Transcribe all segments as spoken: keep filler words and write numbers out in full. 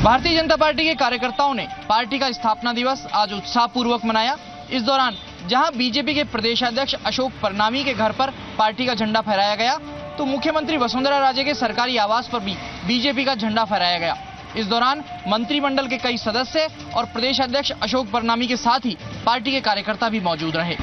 Bharatiya Janata party के कार्यकर्ताओं ने पार्टी का स्थापना दिवस आज उत्साहपूर्वक मनाया। इस दौरान जहां बीजेपी के प्रदेशाध्यक्ष अशोक परनामी के घर पर पार्टी का झंडा फहराया गया, तो मुख्यमंत्री वसुंधरा राजे के सरकारी आवास पर भी बीजेपी का झंडा फहराया गया। इस दौरान मंत्रिमंडल के कई सदस्य और प्रदेशाध्यक्ष अशोक परनामी के साथ ही पार्टी के कार्यकर्ता भी मौजूद रहे।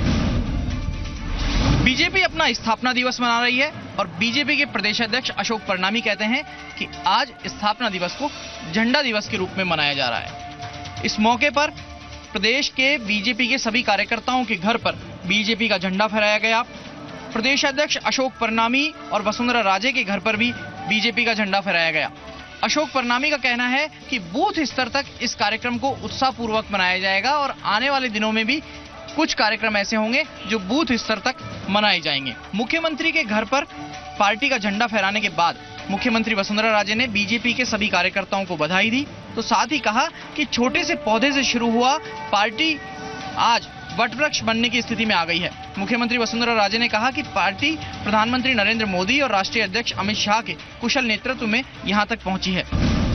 बीजेपी अपना स्थापना दिवस मना रही है और बीजेपी के प्रदेशाध्यक्ष अशोक परनामी कहते हैं कि आज स्थापना दिवस को झंडा दिवस के रूप में मनाया जा रहा है। इस मौके पर प्रदेश के बीजेपी के सभी कार्यकर्ताओं के घर पर बीजेपी का झंडा फहराया गया। प्रदेशाध्यक्ष अशोक परनामी और वसुंधरा राजे के घर पर भी बीजेपी का झंडा फहराया गया। अशोक परनामी का कहना है कि बूथ स्तर तक इस कार्यक्रम को उत्साहपूर्वक मनाया जाएगा और आने वाले दिनों में भी कुछ कार्यक्रम ऐसे होंगे जो बूथ स्तर तक मनाए जाएंगे। मुख्यमंत्री के घर पर पार्टी का झंडा फहराने के बाद मुख्यमंत्री वसुंधरा राजे ने बीजेपी के सभी कार्यकर्ताओं को बधाई दी, तो साथ ही कहा कि छोटे से पौधे से शुरू हुआ पार्टी आज वटवृक्ष बनने की स्थिति में आ गई है। मुख्यमंत्री वसुंधरा राजे ने कहा कि पार्टी प्रधानमंत्री नरेंद्र मोदी और राष्ट्रीय अध्यक्ष अमित शाह के कुशल नेतृत्व में यहां तक पहुंची है।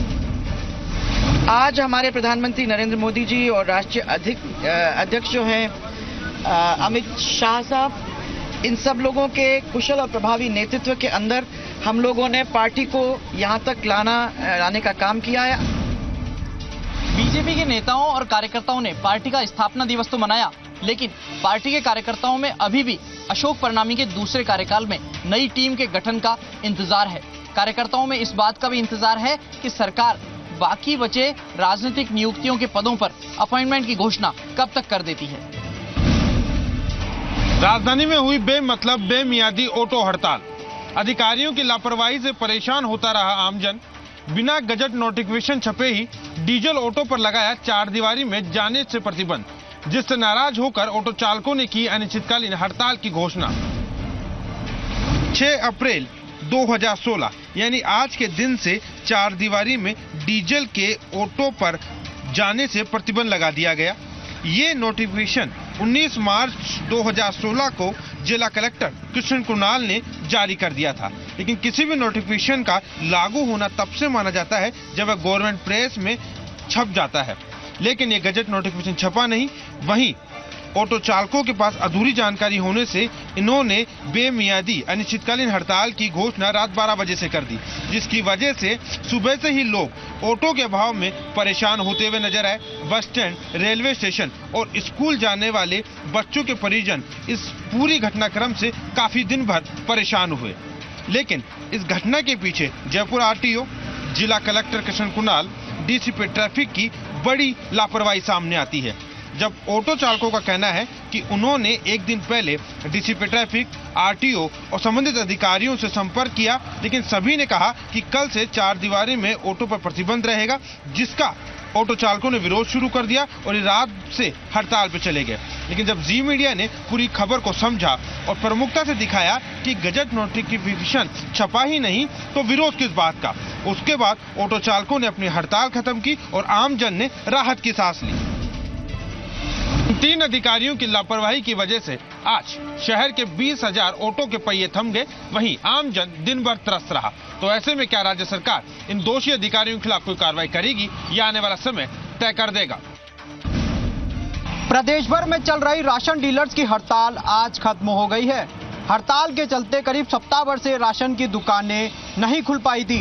आज हमारे प्रधानमंत्री नरेंद्र मोदी जी और राष्ट्रीय अध्यक्ष जो हैं अमित शाह साहब, इन सब लोगों के कुशल और प्रभावी नेतृत्व के अंदर हम लोगों ने पार्टी को यहां तक लाना लाने का काम किया है। बीजेपी के नेताओं और कार्यकर्ताओं ने पार्टी का स्थापना दिवस तो मनाया, लेकिन पार्टी के कार्यकर्ताओं में अभी भी अशोक परनामी के दूसरे कार्यकाल में नई टीम के गठन का इंतजार है। कार्यकर्ताओं में इस बात का भी इंतजार है कि सरकार बाकी बचे राजनीतिक नियुक्तियों के पदों पर अपॉइंटमेंट की घोषणा कब तक कर देती है। राजधानी में हुई बेमतलब बेमियादी ऑटो हड़ताल। अधिकारियों की लापरवाही से परेशान होता रहा आमजन। बिना गजट नोटिफिकेशन छपे ही डीजल ऑटो पर लगाया चार दीवारी में जाने से प्रतिबंध, जिससे नाराज होकर ऑटो चालकों ने की अनिश्चितकालीन हड़ताल की घोषणा। छह अप्रैल दो हज़ार सोलह यानी आज के दिन से चार दीवारी में डीजल के ऑटो पर जाने से प्रतिबंध लगा दिया गया। ये नोटिफिकेशन उन्नीस मार्च दो हज़ार सोलह को जिला कलेक्टर कृष्ण कुणाल ने जारी कर दिया था, लेकिन किसी भी नोटिफिकेशन का लागू होना तब से माना जाता है जब वह गवर्नमेंट प्रेस में छप जाता है, लेकिन ये गजट नोटिफिकेशन छपा नहीं। वहीं ऑटो चालकों के पास अधूरी जानकारी होने से इन्होंने बेमियादी अनिश्चितकालीन हड़ताल की घोषणा रात बारह बजे से कर दी, जिसकी वजह से सुबह से ही लोग ऑटो के अभाव में परेशान होते हुए नजर आए। बस स्टैंड, रेलवे स्टेशन और स्कूल जाने वाले बच्चों के परिजन इस पूरी घटनाक्रम से काफी दिन भर परेशान हुए, लेकिन इस घटना के पीछे जयपुर आरटीओ, जिला collector Krishna Kunal, DCP traffic की बड़ी लापरवाही सामने आती है। जब ऑटो चालकों का कहना है कि उन्होंने एक दिन पहले डीसीपी ट्रैफिक, आरटीओ और संबंधित अधिकारियों से संपर्क किया, लेकिन सभी ने कहा कि कल से चार दीवारी में ऑटो पर प्रतिबंध रहेगा, जिसका ऑटो चालकों ने विरोध शुरू कर दिया और रात से हड़ताल पर चले गए। लेकिन जब जी मीडिया ने पूरी खबर को समझा और प्रमुखता से दिखाया कि गजट नोटिफिकेशन छपा ही नहीं तो विरोध किस बात का, उसके बाद ऑटो चालकों ने अपनी हड़ताल खत्म की और आमजन ने राहत की सांस ली। तीन अधिकारियों की लापरवाही की वजह से आज शहर के बीस हजार ऑटो के पहिए थम गए, वहीं आमजन दिन भर त्रस्त रहा। तो ऐसे में क्या राज्य सरकार इन दोषी अधिकारियों के खिलाफ कोई कार्रवाई करेगी, या आने वाला समय तय कर देगा। प्रदेश भर में चल रही राशन डीलर्स की हड़ताल आज खत्म हो गई है। हड़ताल के चलते करीब सप्ताह भर से राशन की दुकानें नहीं खुल पाई थी।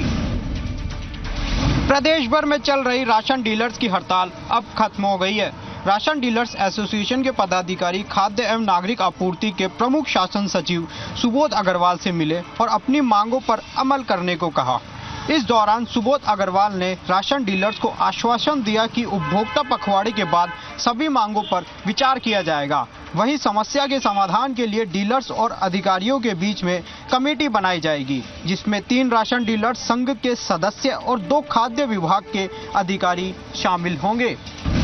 प्रदेश भर में चल रही राशन डीलर्स की हड़ताल अब खत्म हो गई है। राशन डीलर्स एसोसिएशन के पदाधिकारी खाद्य एवं नागरिक आपूर्ति के प्रमुख शासन सचिव सुबोध अग्रवाल से मिले और अपनी मांगों पर अमल करने को कहा। इस दौरान सुबोध अग्रवाल ने राशन डीलर्स को आश्वासन दिया कि उपभोक्ता पखवाड़े के बाद सभी मांगों पर विचार किया जाएगा। वहीं समस्या के समाधान के लिए डीलर्स और अधिकारियों के बीच में कमेटी बनाई जाएगी, जिसमें तीन राशन डीलर्स संघ के सदस्य और दो खाद्य विभाग के अधिकारी शामिल होंगे।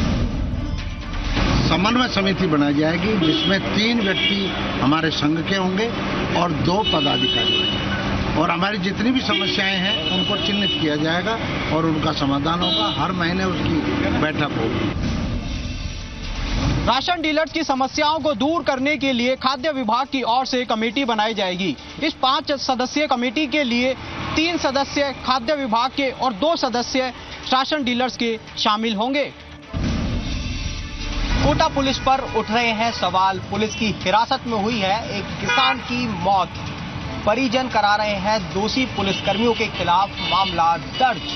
समन्वय समिति बनाई जाएगी, जिसमें तीन व्यक्ति हमारे संघ के होंगे और दो पदाधिकारी होंगे, और हमारी जितनी भी समस्याएं हैं उनको चिन्हित किया जाएगा और उनका समाधान होगा। हर महीने उसकी बैठक होगी। राशन डीलर्स की समस्याओं को दूर करने के लिए खाद्य विभाग की ओर से कमेटी बनाई जाएगी। इस पांच सदस्यीय कमेटी के लिए तीन सदस्य खाद्य विभाग के और दो सदस्य राशन डीलर्स के शामिल होंगे। कोटा पुलिस पर उठ रहे हैं सवाल। पुलिस की हिरासत में हुई है एक किसान की मौत। परिजन करा रहे हैं दोषी पुलिसकर्मियों के खिलाफ मामला दर्ज।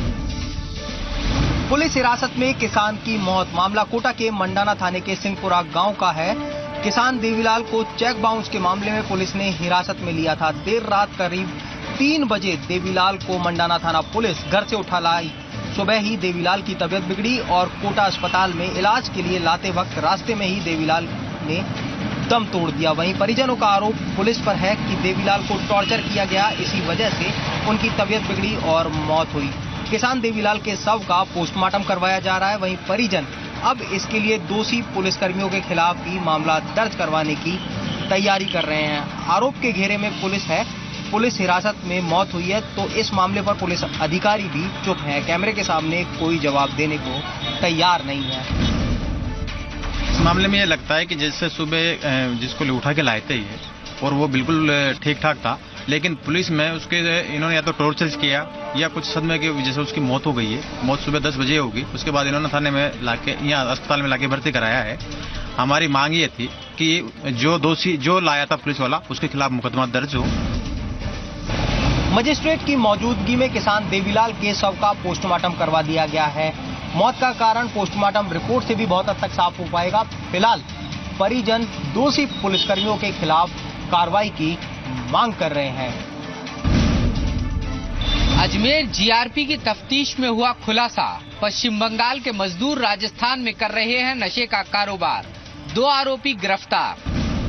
पुलिस हिरासत में किसान की मौत। मामला कोटा के मंडाना थाने के सिंहपुरा गांव का है। किसान देवीलाल को चेक बाउंस के मामले में पुलिस ने हिरासत में लिया था। देर रात करीब तीन बजे देवीलाल को मंडाना थाना पुलिस घर से उठा लाई। सुबह ही देवीलाल की तबीयत बिगड़ी और कोटा अस्पताल में इलाज के लिए लाते वक्त रास्ते में ही देवीलाल ने दम तोड़ दिया। वहीं परिजनों का आरोप पुलिस पर है कि देवीलाल को टॉर्चर किया गया, इसी वजह से उनकी तबीयत बिगड़ी और मौत हुई। किसान देवीलाल के शव का पोस्टमार्टम करवाया जा रहा है। वहीं परिजन अब इसके लिए दोषी पुलिसकर्मियों के खिलाफ भी मामला दर्ज करवाने की तैयारी कर रहे हैं। आरोप के घेरे में पुलिस है। पुलिस हिरासत में मौत हुई है तो इस मामले पर पुलिस अधिकारी भी चुप हैं। कैमरे के सामने कोई जवाब देने को तैयार नहीं है। इस मामले में ये लगता है कि जैसे सुबह जिसको उठा के लाए थे ये और वो बिल्कुल ठीक ठाक था, लेकिन पुलिस में उसके इन्होंने या तो टॉर्चर किया या कुछ सदमे की वजह से उसकी मौत हो गई है। मौत सुबह दस बजे होगी। उसके बाद इन्होंने थाने में लाके यहाँ अस्पताल में लाके भर्ती कराया है। हमारी मांग ये थी कि जो दोषी जो लाया था पुलिस वाला उसके खिलाफ मुकदमा दर्ज हो। मजिस्ट्रेट की मौजूदगी में किसान देवीलाल के शव का पोस्टमार्टम करवा दिया गया है। मौत का कारण पोस्टमार्टम रिपोर्ट से भी बहुत हद तक साफ हो पाएगा। फिलहाल परिजन दोषी पुलिसकर्मियों के खिलाफ कार्रवाई की मांग कर रहे हैं। अजमेर जीआरपी की तफ्तीश में हुआ खुलासा। पश्चिम बंगाल के मजदूर राजस्थान में कर रहे हैं नशे का कारोबार। दो आरोपी गिरफ्तार।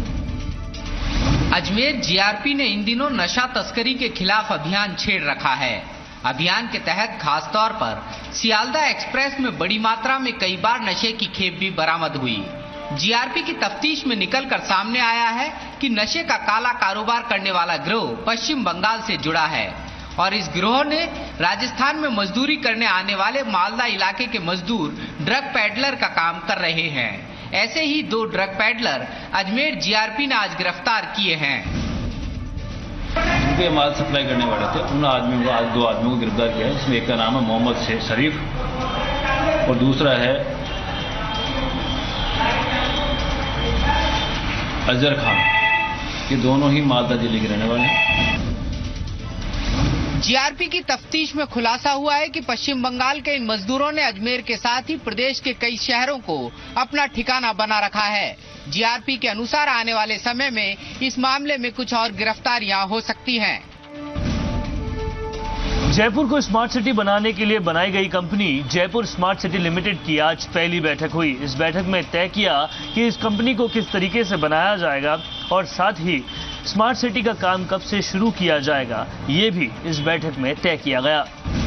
अजमेर जीआरपी ने इन दिनों नशा तस्करी के खिलाफ अभियान छेड़ रखा है। अभियान के तहत खासतौर पर सियालदा एक्सप्रेस में बड़ी मात्रा में कई बार नशे की खेप भी बरामद हुई। जीआरपी की तफ्तीश में निकलकर सामने आया है कि नशे का काला कारोबार करने वाला गिरोह पश्चिम बंगाल से जुड़ा है और इस गिरोह ने राजस्थान में मजदूरी करने आने वाले मालदा इलाके के मजदूर ड्रग पैडलर का काम कर रहे हैं। ऐसे ही दो ड्रग पैडलर अजमेर जीआरपी ने आज गिरफ्तार किए हैं। उनके माल सप्लाई करने वाले थे, उन आदमियों को आज दो आदमियों को गिरफ्तार किया है। इसमें एक का नाम है मोहम्मद शेख शरीफ और दूसरा है अजहर खान। ये दोनों ही मालदा जिले के रहने वाले हैं। जीआरपी की तफ्तीश में खुलासा हुआ है कि पश्चिम बंगाल के इन मजदूरों ने अजमेर के साथ ही प्रदेश के कई शहरों को अपना ठिकाना बना रखा है। जीआरपी के अनुसार आने वाले समय में इस मामले में कुछ और गिरफ्तारियां हो सकती हैं। जयपुर को स्मार्ट सिटी बनाने के लिए बनाई गई company Jaipur smart city limited की आज पहली बैठक हुई। इस बैठक में तय किया कि इस कंपनी को किस तरीके से बनाया जाएगा और साथ ही स्मार्ट सिटी का काम कब से शुरू किया जाएगा, ये भी इस बैठक में तय किया गया।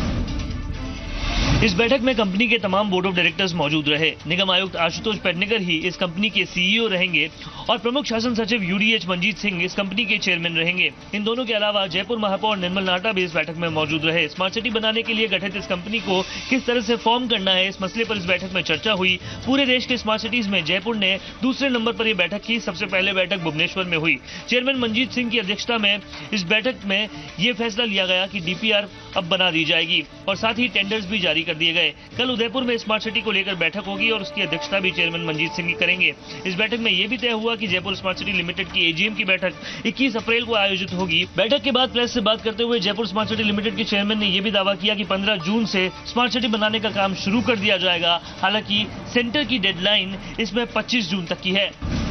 इस बैठक में कंपनी के तमाम बोर्ड ऑफ डायरेक्टर्स मौजूद रहे। निगम आयुक्त आशुतोष पेडनेकर ही इस कंपनी के सीईओ रहेंगे और प्रमुख शासन सचिव यूडीएच मंजीत सिंह इस कंपनी के चेयरमैन रहेंगे। इन दोनों के अलावा जयपुर महापौर निर्मल नाटा भी इस बैठक में मौजूद रहे। स्मार्ट सिटी बनाने के लिए गठित इस कंपनी को किस तरह से फॉर्म करना है, इस मसले पर इस बैठक में चर्चा हुई। पूरे देश के स्मार्ट सिटीज में जयपुर ने दूसरे नंबर पर यह बैठक की। सबसे पहले बैठक भुवनेश्वर में हुई। चेयरमैन मंजीत सिंह की अध्यक्षता में इस बैठक में ये फैसला लिया गया कि डीपीआर अब बना दी जाएगी और साथ ही टेंडर्स भी जारी कर दिए गए। कल उदयपुर में स्मार्ट सिटी को लेकर बैठक होगी और उसकी अध्यक्षता भी चेयरमैन मंजीत सिंह करेंगे। इस बैठक में यह भी तय हुआ कि जयपुर स्मार्ट सिटी लिमिटेड की एजीएम की बैठक इक्कीस अप्रैल को आयोजित होगी। बैठक के बाद प्रेस से बात करते हुए जयपुर स्मार्ट सिटी लिमिटेड के चेयरमैन ने यह भी दावा किया कि पंद्रह जून से स्मार्ट सिटी बनाने का काम शुरू कर दिया जाएगा। हालांकि सेंटर की डेडलाइन इसमें पच्चीस जून तक की है।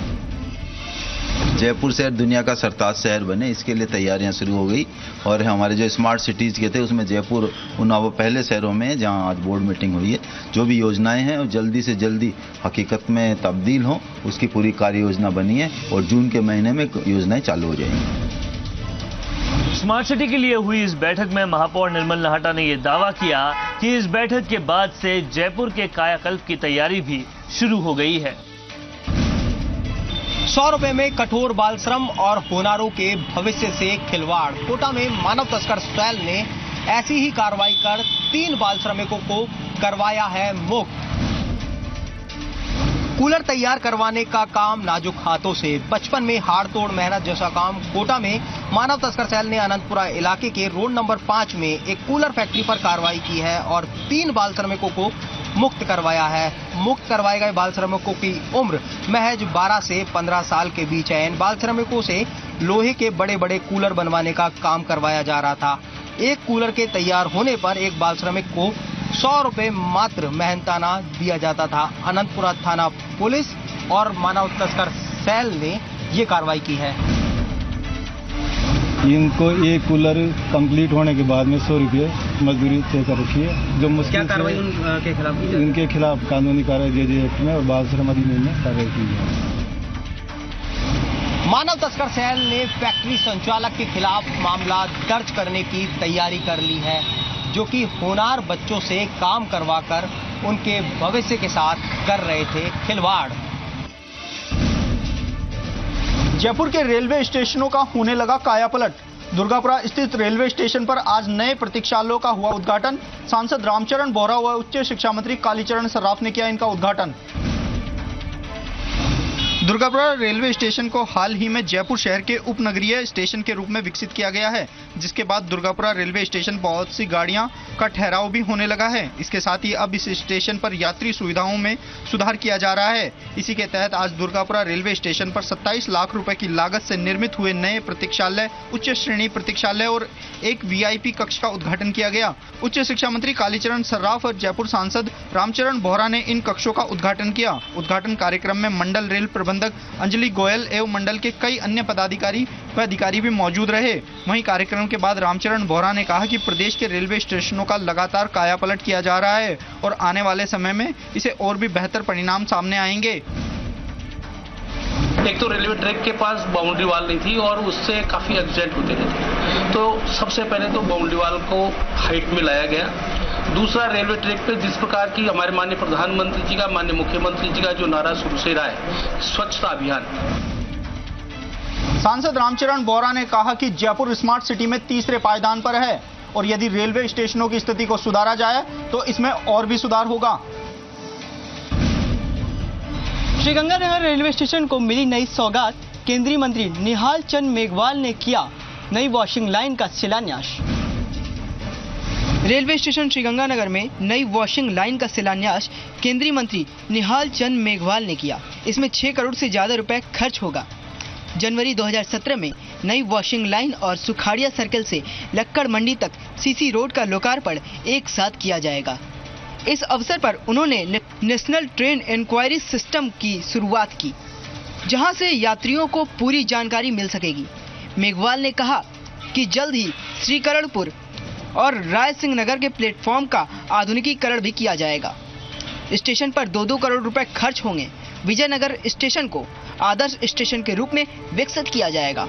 जयपुर शहर दुनिया का सरताज शहर बने, इसके लिए तैयारियां शुरू हो गई और हमारे जो स्मार्ट सिटीज़ के थे उसमें जयपुर उन वो पहले शहरों में है जहां आज बोर्ड मीटिंग हुई है। जो भी योजनाएं हैं और जल्दी से जल्दी हकीकत में तब्दील हो, उसकी पूरी कार्य योजना बनी है और जून के महीने में योजनाएं चालू हो जाएंगी। स्मार्ट सिटी के लिए हुई इस बैठक में महापौर निर्मल नाहटा ने यह दावा किया कि इस बैठक के बाद से जयपुर के कायाकल्प की तैयारी भी शुरू हो गई है। सौ रुपए में कठोर बाल श्रम और होनारों के भविष्य से खिलवाड़। कोटा में मानव तस्कर सेल ने ऐसी ही कार्रवाई कर तीन बाल श्रमिकों को करवाया है मुक्त। कूलर तैयार करवाने का काम नाजुक हाथों से, बचपन में हाड़ तोड़ मेहनत जैसा काम कोटा में मानव तस्कर सेल ने अनंतपुरा इलाके के रोड नंबर पाँच में एक कूलर फैक्ट्री पर कार्रवाई की है और तीन बाल श्रमिकों को मुक्त करवाया है। मुक्त करवाए गए बाल श्रमिकों की उम्र महज बारह से पंद्रह साल के बीच है। इन बाल श्रमिकों से लोहे के बड़े बड़े कूलर बनवाने का काम करवाया जा रहा था। एक कूलर के तैयार होने पर एक बाल श्रमिक को सौ रुपए मात्र मेहनताना दिया जाता था। अनंतपुरा थाना पुलिस और मानव तस्कर सेल ने ये कार्रवाई की है। इनको एक कूलर कंप्लीट होने के बाद में सौ रुपये मजदूरी तय कर रखी है। जो मुश्किल क्या कार्रवाई उनके खिलाफ की? इनके खिलाफ कानूनी कार्रवाई जे जे एक्ट में और बाल श्रम अधिनियम में कार्रवाई की है। मानव तस्कर सेल ने फैक्ट्री संचालक के खिलाफ मामला दर्ज करने की तैयारी कर ली है, जो कि होनहार बच्चों से काम करवाकर उनके भविष्य के साथ कर रहे थे खिलवाड़। जयपुर के रेलवे स्टेशनों का होने लगा कायापलट। दुर्गापुरा स्थित रेलवे स्टेशन पर आज नए प्रतीक्षालयों का हुआ उद्घाटन। सांसद रामचरण बोहरा व उच्च शिक्षा मंत्री कालीचरण सर्राफ ने किया इनका उद्घाटन। दुर्गापुरा रेलवे स्टेशन को हाल ही में जयपुर शहर के उपनगरीय स्टेशन के रूप में विकसित किया गया है, जिसके बाद दुर्गापुरा रेलवे स्टेशन बहुत सी गाड़ियां का ठहराव भी होने लगा है। इसके साथ ही अब इस स्टेशन पर यात्री सुविधाओं में सुधार किया जा रहा है। इसी के तहत आज दुर्गापुरा रेलवे स्टेशन पर सत्ताईस लाख रुपए की लागत से निर्मित हुए नए प्रतीक्षालय, उच्च श्रेणी प्रतीक्षालय और एक वीआईपी कक्ष का उद्घाटन किया गया। उच्च शिक्षा मंत्री कालीचरण सर्राफ और जयपुर सांसद रामचरण बोहरा ने इन कक्षों का उद्घाटन किया। उद्घाटन कार्यक्रम में मंडल रेल प्रबंधक अंजलि गोयल एवं मंडल के कई अन्य पदाधिकारी व अधिकारी भी मौजूद रहे। वहीं कार्यक्रम के बाद रामचरण बोहरा ने कहा कि प्रदेश के रेलवे स्टेशनों का लगातार कायापलट किया जा रहा है और आने वाले समय में इसे और भी बेहतर परिणाम सामने आएंगे। एक तो रेलवे ट्रैक के पास बाउंड्री वाल नहीं थी और उससे काफी एक्सीडेंट होते रहते, तो सबसे पहले तो बाउंड्री वाल को हाइट में लाया गया। दूसरा, रेलवे ट्रैक पे जिस प्रकार की हमारे माननीय प्रधानमंत्री जी का, माननीय मुख्यमंत्री जी का जो नारा शुरू से रहा है, स्वच्छता अभियान। सांसद रामचरण बोहरा ने कहा कि जयपुर स्मार्ट सिटी में तीसरे पायदान पर है और यदि रेलवे स्टेशनों की स्थिति को सुधारा जाए तो इसमें और भी सुधार होगा। श्रीगंगानगर रेलवे स्टेशन को मिली नई सौगात। केंद्रीय मंत्री निहाल चंद मेघवाल ने किया नई वॉशिंग लाइन का शिलान्यास। रेलवे स्टेशन श्रीगंगानगर में नई वॉशिंग लाइन का शिलान्यास केंद्रीय मंत्री निहाल चंद मेघवाल ने किया। इसमें छह करोड़ से ज्यादा रुपए खर्च होगा। जनवरी दो हज़ार सत्रह में नई वॉशिंग लाइन और सुखाड़िया सर्कल से लक्कड़ मंडी तक सीसी रोड का लोकार्पण एक साथ किया जाएगा। इस अवसर पर उन्होंने नेशनल ट्रेन इंक्वायरी सिस्टम की शुरुआत की, जहां से यात्रियों को पूरी जानकारी मिल सकेगी। मेघवाल ने कहा कि जल्द ही श्रीकरणपुर और राय सिंह नगर के प्लेटफॉर्म का आधुनिकीकरण भी किया जाएगा। स्टेशन पर दो दो करोड़ रुपए खर्च होंगे। विजयनगर स्टेशन को आदर्श स्टेशन के रूप में विकसित किया जाएगा।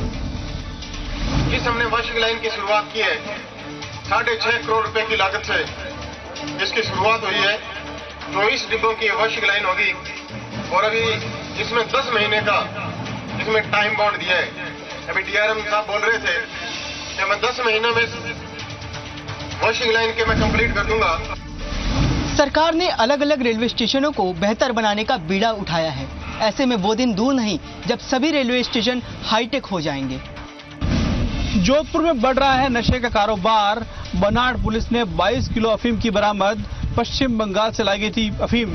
इस हमने वॉशिंग लाइन की शुरुआत की है, साढ़े छह करोड़ रुपए की लागत से इसकी शुरुआत हुई है। चौबीस डिब्बों की वॉशिंग लाइन होगी और अभी इसमें दस महीने का इसमें टाइम बाउंड दिया है। अभी डीआरएम साहब बोल रहे थे कि मैं दस महीने में वॉशिंग लाइन के मैं कंप्लीट कर दूंगा। सरकार ने अलग अलग रेलवे स्टेशनों को बेहतर बनाने का बीड़ा उठाया है। ऐसे में वो दिन दूर नहीं जब सभी रेलवे स्टेशन हाईटेक हो जाएंगे। जोधपुर में बढ़ रहा है नशे का कारोबार। बनाड़ पुलिस ने बाईस किलो अफीम की बरामद। पश्चिम बंगाल से लाई गई थी अफीम।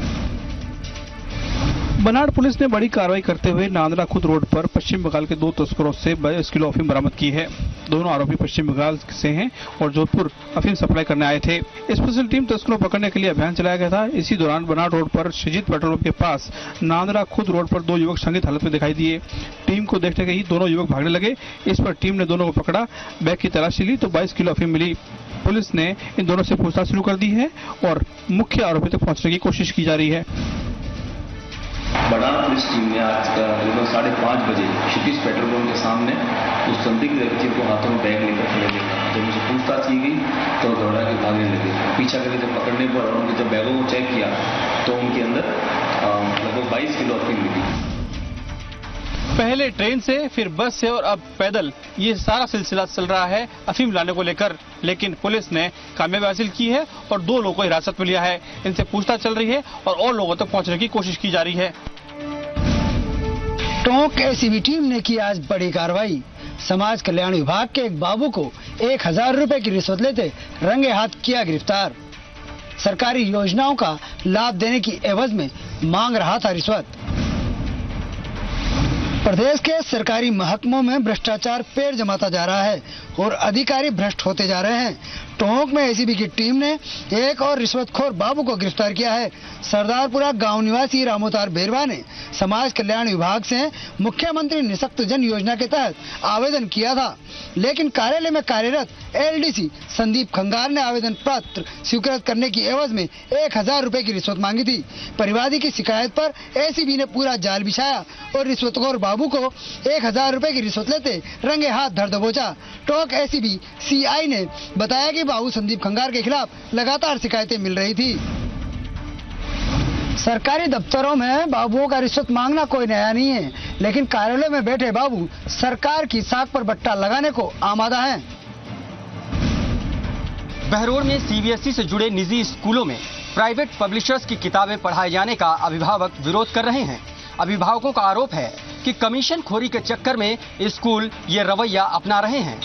बनाड़ पुलिस ने बड़ी कार्रवाई करते हुए नांदला खुद रोड पर पश्चिम बंगाल के दो तस्करों से बाईस किलो अफीम बरामद की है। दोनों आरोपी पश्चिम बंगाल से हैं और जोधपुर अफीम सप्लाई करने आए थे। स्पेशल टीम तस्करों पकड़ने के लिए अभियान चलाया गया था। इसी दौरान बनाड़ रोड पर शहीद पेट्रोल पंप के पास नांदला खुद रोड पर दो युवक संदिग्ध हालत में दिखाई दिए। टीम को देखते ही दोनों युवक भागने लगे। इस पर टीम ने दोनों को पकड़ा, बैग की तलाशी ली तो बाईस किलो अफीम मिली। पुलिस ने इन दोनों से पूछताछ शुरू कर दी है और मुख्य आरोपी तक पहुंचने की कोशिश की जा रही है। बनाड़ पुलिस टीम ने आज लगभग साढ़े पाँच बजे क्षितिज पेट्रोल पंप के सामने उस संदिग्ध व्यक्ति को हाथों में बैग लेकर खड़े देखा। जब उनसे पूछताछ की गई तो दौड़ा के भागने लगे। पीछा करके जब पकड़ने पर और उनके जब बैगों को चेक किया तो उनके अंदर लगभग बाईस किलो अफीम मिली। पहले ट्रेन से, फिर बस से और अब पैदल ये सारा सिलसिला चल रहा है अफीम लाने को लेकर। लेकिन पुलिस ने कामयाबी हासिल की है और दो लोगों को हिरासत में लिया है। इनसे पूछताछ चल रही है और और लोगों तक पहुंचने की कोशिश की जा रही है। टोंक एसीबी टीम ने की आज बड़ी कार्रवाई। समाज कल्याण विभाग के एक बाबू को एक हजार रुपए की रिश्वत लेते रंगे हाथ किया गिरफ्तार। सरकारी योजनाओं का लाभ देने की एवज में मांग रहा था रिश्वत। प्रदेश के सरकारी महकमों में भ्रष्टाचार पेड़ जमाता जा रहा है और अधिकारी भ्रष्ट होते जा रहे हैं। टोंक में एसीबी की टीम ने एक और रिश्वतखोर बाबू को गिरफ्तार किया है। सरदारपुरा गांव निवासी रामोतार बेरवा ने समाज कल्याण विभाग से मुख्यमंत्री निःशक्त जन योजना के तहत आवेदन किया था, लेकिन कार्यालय में कार्यरत एलडीसी संदीप खंगार ने आवेदन पत्र स्वीकृत करने की एवज में एक हजार रुपए की रिश्वत मांगी थी। परिवादी की शिकायत पर एसीबी ने पूरा जाल बिछाया और रिश्वतखोर बाबू को एक हजार रुपए की रिश्वत लेते रंगे हाथ धर दबोचा। टोंक एसीबी सीआई ने बताया कि बाबू संदीप खंगार के खिलाफ लगातार शिकायतें मिल रही थी। सरकारी दफ्तरों में बाबुओं का रिश्वत मांगना कोई नया नहीं है, लेकिन कार्यालय में बैठे बाबू सरकार की साख पर बट्टा लगाने को आमादा हैं। बहरोड़ में सीबीएसई से जुड़े निजी स्कूलों में प्राइवेट पब्लिशर्स की किताबें पढ़ाए जाने का अभिभावक विरोध कर रहे हैं। अभिभावकों का आरोप है कि कमीशन खोरी के चक्कर में स्कूल ये रवैया अपना रहे हैं।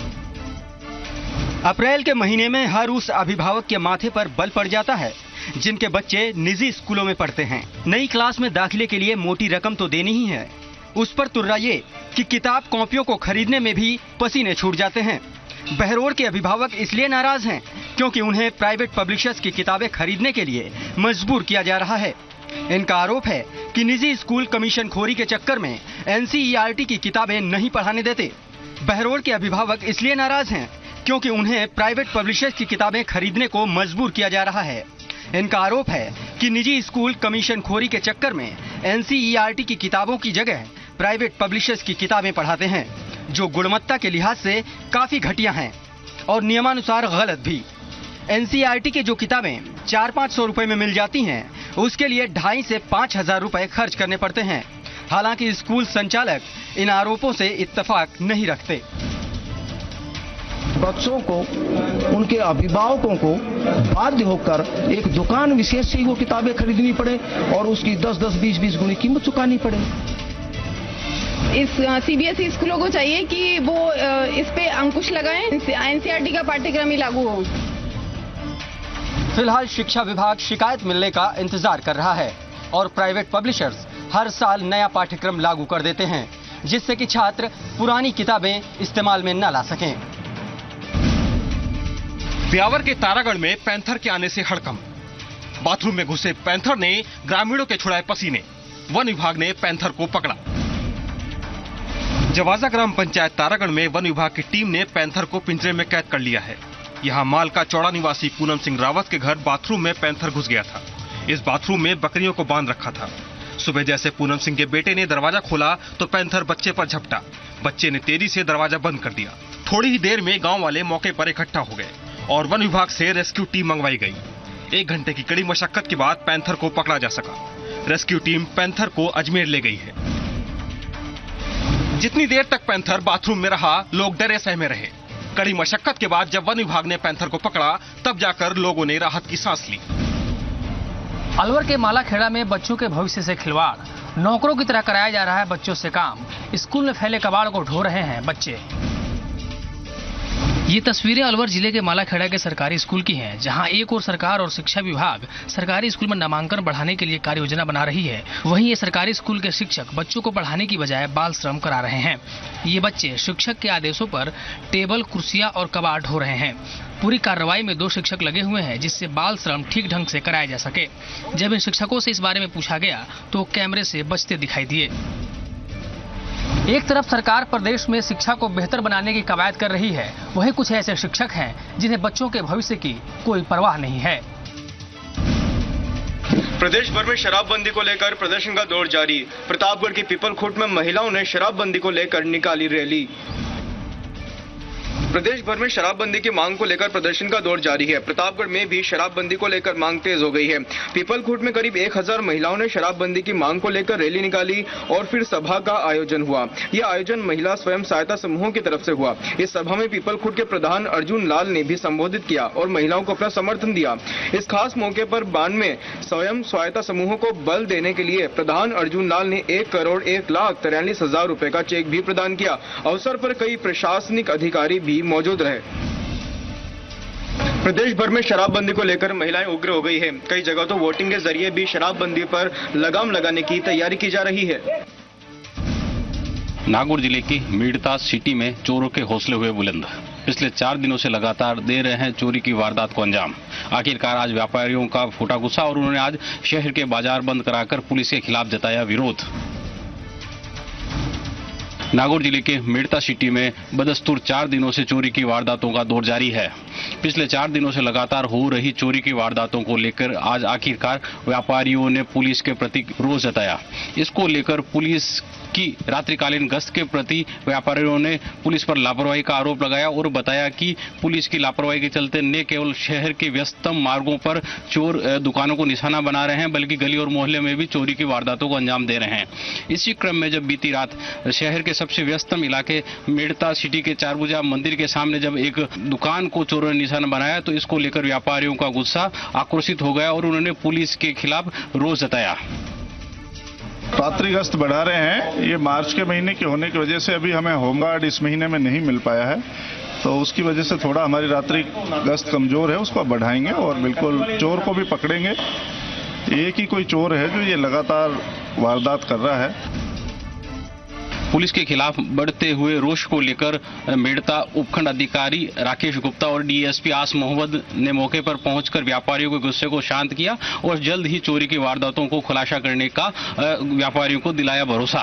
अप्रैल के महीने में हर उस अभिभावक के माथे पर बल पड़ जाता है जिनके बच्चे निजी स्कूलों में पढ़ते हैं। नई क्लास में दाखिले के लिए मोटी रकम तो देनी ही है, उस पर तुर्रा ये कि किताब कॉपियों को खरीदने में भी पसीने छूट जाते हैं। बहरोड़ के अभिभावक इसलिए नाराज हैं क्योंकि उन्हें प्राइवेट पब्लिशर्स की किताबें खरीदने के लिए मजबूर किया जा रहा है। इनका आरोप है कि निजी स्कूल कमीशन खोरी के चक्कर में एनसीईआरटी की किताबें नहीं पढ़ाने देते। बहरोड़ के अभिभावक इसलिए नाराज हैं क्योंकि उन्हें प्राइवेट पब्लिशर्स की किताबें खरीदने को मजबूर किया जा रहा है। इनका आरोप है कि निजी स्कूल कमीशन खोरी के चक्कर में एनसीईआरटी की किताबों की जगह प्राइवेट पब्लिशर्स की किताबें पढ़ाते हैं, जो गुणवत्ता के लिहाज से काफी घटिया हैं और नियमानुसार गलत भी। एनसीईआरटी की जो किताबें चार पाँच सौ रुपए में मिल जाती हैं, उसके लिए ढाई से पाँच हजार रुपए खर्च करने पड़ते हैं। हालांकि स्कूल संचालक इन आरोपों से इत्तेफाक नहीं रखते। बच्चों को, उनके अभिभावकों को बाध्य होकर एक दुकान विशेष से ही वो किताबें खरीदनी पड़े और उसकी दस दस बीस बीस गुनी कीमत चुकानी पड़े। इस सीबीएसई स्कूलों को चाहिए कि वो इस पे अंकुश लगाएं, एनसीईआरटी का पाठ्यक्रम ही लागू हो। फिलहाल शिक्षा विभाग शिकायत मिलने का इंतजार कर रहा है और प्राइवेट पब्लिशर्स हर साल नया पाठ्यक्रम लागू कर देते हैं, जिससे कि छात्र पुरानी किताबें इस्तेमाल में न ला सकें। ब्यावर के तारागढ़ में पैंथर के आने से हड़कंप। बाथरूम में घुसे पैंथर ने ग्रामीणों के छुड़ाए पसीने। वन विभाग ने पैंथर को पकड़ा। जवाजा ग्राम पंचायत तारागढ़ में वन विभाग की टीम ने पैंथर को पिंजरे में कैद कर लिया है। यहाँ मालका चौड़ा निवासी पूनम सिंह रावत के घर बाथरूम में पैंथर घुस गया था। इस बाथरूम में बकरियों को बांध रखा था। सुबह जैसे पूनम सिंह के बेटे ने दरवाजा खोला तो पैंथर बच्चे पर झपटा। बच्चे ने तेजी से दरवाजा बंद कर दिया। थोड़ी ही देर में गांव वाले मौके पर इकट्ठा हो गए और वन विभाग से रेस्क्यू टीम मंगवाई गई। एक घंटे की कड़ी मशक्कत के बाद पैंथर को पकड़ा जा सका। रेस्क्यू टीम पैंथर को अजमेर ले गई है। जितनी देर तक पैंथर बाथरूम में रहा, लोग डरे सहमे रहे। कड़ी मशक्कत के बाद जब वन विभाग ने पैंथर को पकड़ा, तब जाकर लोगों ने राहत की सांस ली। अलवर के मालाखेड़ा में बच्चों के भविष्य से खिलवाड़। नौकरों की तरह कराया जा रहा है बच्चों से काम। स्कूल में फैले कबाड़ को ढो रहे हैं बच्चे। ये तस्वीरें अलवर जिले के मालाखेड़ा के सरकारी स्कूल की हैं, जहां एक और सरकार और शिक्षा विभाग सरकारी स्कूल में नामांकन बढ़ाने के लिए कार्य योजना बना रही है, वहीं ये सरकारी स्कूल के शिक्षक बच्चों को पढ़ाने की बजाय बाल श्रम करा रहे हैं। ये बच्चे शिक्षक के आदेशों पर टेबल, कुर्सियां और कबाड़ ढो रहे हैं। पूरी कार्रवाई में दो शिक्षक लगे हुए हैं, जिससे बाल श्रम ठीक ढंग से कराया जा सके। जब इन शिक्षकों से इस बारे में पूछा गया तो कैमरे से बचते दिखाई दिए। एक तरफ सरकार प्रदेश में शिक्षा को बेहतर बनाने की कवायद कर रही है, वहीं कुछ ऐसे शिक्षक हैं जिन्हें बच्चों के भविष्य की कोई परवाह नहीं है। प्रदेश भर में शराबबंदी को लेकर प्रदर्शन का दौर जारी। प्रतापगढ़ की पीपलखुट में महिलाओं ने शराबबंदी को लेकर निकाली रैली। प्रदेश भर में शराबबंदी की मांग को लेकर प्रदर्शन का दौर जारी है। प्रतापगढ़ में भी शराबबंदी को लेकर मांग तेज हो गई है। पीपलखुट में करीब एक हजार महिलाओं ने शराबबंदी की मांग को लेकर रैली निकाली और फिर सभा का आयोजन हुआ। यह आयोजन महिला स्वयं सहायता समूहों की तरफ से हुआ। इस सभा में पीपलखुट के प्रधान अर्जुन लाल ने भी संबोधित किया और महिलाओं को अपना समर्थन दिया। इस खास मौके पर बान में स्वयं सहायता समूहों को बल देने के लिए प्रधान अर्जुन लाल ने एक करोड़ एक लाख तिरालीस हजार रूपए का चेक भी प्रदान किया। अवसर पर कई प्रशासनिक अधिकारी भी मौजूद रहे। प्रदेश भर में शराबबंदी को लेकर महिलाएं उग्र हो गई है। कई जगह तो वोटिंग के जरिए भी शराबबंदी पर लगाम लगाने की तैयारी की जा रही है। नागौर जिले की मीड़ता सिटी में चोरों के हौसले हुए बुलंद। पिछले चार दिनों से लगातार दे रहे हैं चोरी की वारदात को अंजाम। आखिरकार आज व्यापारियों का फूटा गुस्सा और उन्होंने आज शहर के बाजार बंद कराकर पुलिस के खिलाफ जताया विरोध। नागौर जिले के मीड़ता सिटी में बदस्तूर चार दिनों से चोरी की वारदातों का दौर जारी है। पिछले चार दिनों से लगातार हो रही चोरी की वारदातों को लेकर आज आखिरकार व्यापारियों ने पुलिस के प्रति रोष जताया। इसको लेकर पुलिस की रात्रिकालीन गश्त के प्रति व्यापारियों ने पुलिस पर लापरवाही का आरोप लगाया और बताया कि पुलिस की लापरवाही के चलते न केवल शहर के व्यस्तम मार्गों पर चोर दुकानों को निशाना बना रहे हैं, बल्कि गली और मोहल्ले में भी चोरी की वारदातों को अंजाम दे रहे हैं। इसी क्रम में जब बीती रात शहर के सबसे व्यस्तम इलाके मेड़ता सिटी के चारभुजा मंदिर के सामने जब एक दुकान को चोरों ने निशाना बनाया तो इसको लेकर व्यापारियों का गुस्सा आक्रोशित हो गया और उन्होंने पुलिस के खिलाफ रोष जताया। रात्रि गश्त बढ़ा रहे हैं। ये मार्च के महीने के होने की वजह से अभी हमें होमगार्ड इस महीने में नहीं मिल पाया है, तो उसकी वजह से थोड़ा हमारी रात्रि गश्त कमजोर है। उसको बढ़ाएंगे और बिल्कुल चोर को भी पकड़ेंगे। एक ही कोई चोर है जो ये लगातार वारदात कर रहा है। पुलिस के खिलाफ बढ़ते हुए रोष को लेकर मेड़ता उपखंड अधिकारी राकेश गुप्ता और डीएसपी आस मोहम्मद ने मौके पर पहुंचकर व्यापारियों के गुस्से को शांत किया और जल्द ही चोरी की वारदातों को खुलासा करने का व्यापारियों को दिलाया भरोसा।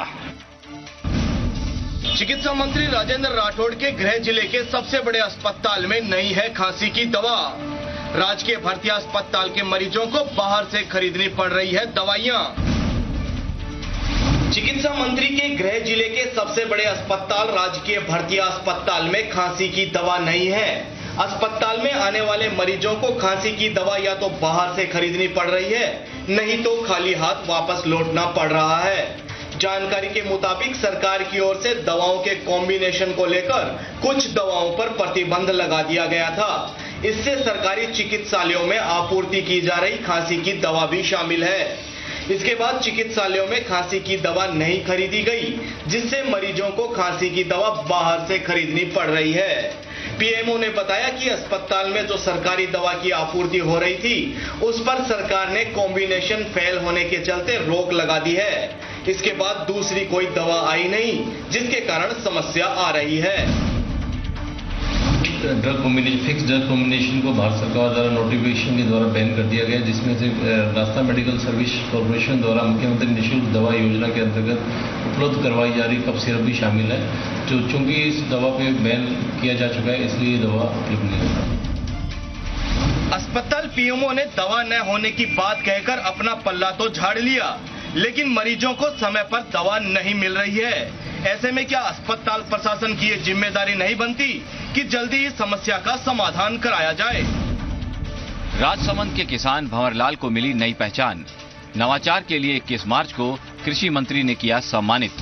चिकित्सा मंत्री राजेंद्र राठौड़ के गृह जिले के सबसे बड़े अस्पताल में नहीं है खांसी की दवा। राजकीय भर्ती अस्पताल के मरीजों को बाहर से खरीदनी पड़ रही है दवाइयां। चिकित्सा मंत्री के गृह जिले के सबसे बड़े अस्पताल राजकीय भर्ती अस्पताल में खांसी की दवा नहीं है। अस्पताल में आने वाले मरीजों को खांसी की दवा या तो बाहर से खरीदनी पड़ रही है, नहीं तो खाली हाथ वापस लौटना पड़ रहा है। जानकारी के मुताबिक सरकार की ओर से दवाओं के कॉम्बिनेशन को लेकर कुछ दवाओं पर प्रतिबंध लगा दिया गया था। इससे सरकारी चिकित्सालयों में आपूर्ति की जा रही खांसी की दवा भी शामिल है। इसके बाद चिकित्सालयों में खांसी की दवा नहीं खरीदी गई, जिससे मरीजों को खांसी की दवा बाहर से खरीदनी पड़ रही है। पीएमओ ने बताया कि अस्पताल में जो सरकारी दवा की आपूर्ति हो रही थी, उस पर सरकार ने कॉम्बिनेशन फेल होने के चलते रोक लगा दी है। इसके बाद दूसरी कोई दवा आई नहीं, जिसके कारण समस्या आ रही है। Drug combination fix drug combination को भारत सरकार द्वारा नोटिफिकेशन के द्वारा बैन कर दिया गया, जिसमें से राजस्थान मेडिकल सर्विस कॉर्पोरेशन द्वारा मुख्यमंत्री निःशुल्क दवा योजना के अंतर्गत उपलब्ध करवाई जा रही कफ सिरप भी शामिल है। जो चूंकि इस दवा पे बैन किया जा चुका है, इसलिए ये दवा उपलब्ध नहीं होगा। अस्पताल पीएमओ ने दवा न होने की बात कहकर अपना पल्ला तो झाड़ लिया, लेकिन मरीजों को समय पर दवा नहीं मिल रही है। ऐसे में क्या अस्पताल प्रशासन की ये जिम्मेदारी नहीं बनती कि जल्दी इस समस्या का समाधान कराया जाए। राजसमंद के किसान भंवरलाल को मिली नई पहचान। नवाचार के लिए इक्कीस मार्च को कृषि मंत्री ने किया सम्मानित।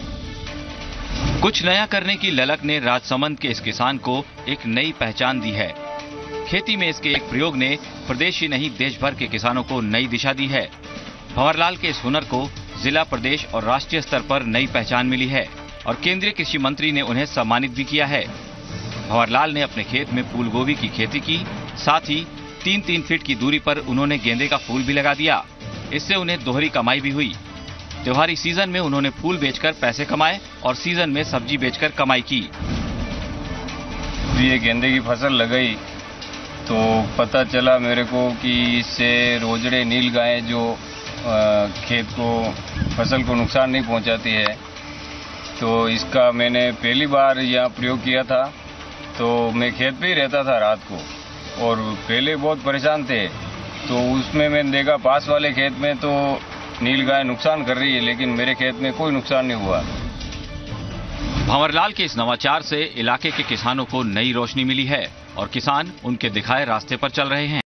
कुछ नया करने की ललक ने राजसमंद के इस किसान को एक नई पहचान दी है। खेती में इसके एक प्रयोग ने प्रदेश ही नहीं देश भर के किसानों को नई दिशा दी है। भंवरलाल के इस हुनर को जिला, प्रदेश और राष्ट्रीय स्तर पर नई पहचान मिली है और केंद्रीय कृषि मंत्री ने उन्हें सम्मानित भी किया है। भंवरलाल ने अपने खेत में फूल गोभी की खेती की, साथ ही तीन तीन फीट की दूरी पर उन्होंने गेंदे का फूल भी लगा दिया। इससे उन्हें दोहरी कमाई भी हुई। त्योहारी सीजन में उन्होंने फूल बेचकर पैसे कमाए और सीजन में सब्जी बेचकर कमाई की। ये गेंदे की फसल लगाई तो पता चला मेरे को कि इससे रोजड़े नीलगाय जो खेत को फसल को नुकसान नहीं पहुंचाती है, तो इसका मैंने पहली बार यहाँ प्रयोग किया था। तो मैं खेत पे ही रहता था रात को और पहले बहुत परेशान थे, तो उसमें मैंने देखा पास वाले खेत में तो नीलगाय नुकसान कर रही है, लेकिन मेरे खेत में कोई नुकसान नहीं हुआ। भंवरलाल के इस नवाचार से इलाके के किसानों को नई रोशनी मिली है और किसान उनके दिखाए रास्ते पर चल रहे हैं।